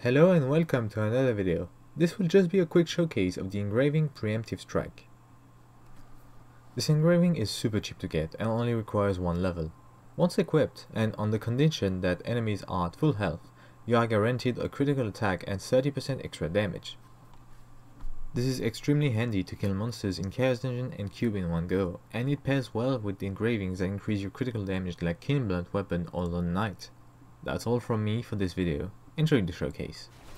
Hello and welcome to another video. This will just be a quick showcase of the engraving Preemptive strike. This engraving is super cheap to get and only requires one level. Once equipped, and on the condition that enemies are at full health, you are guaranteed a critical attack and 30% extra damage. This is extremely handy to kill monsters in Chaos Dungeon and Cube in one go, and it pairs well with the engravings that increase your critical damage like Killing Blunt Weapon or Lone Knight. That's all from me for this video. Enjoy the showcase.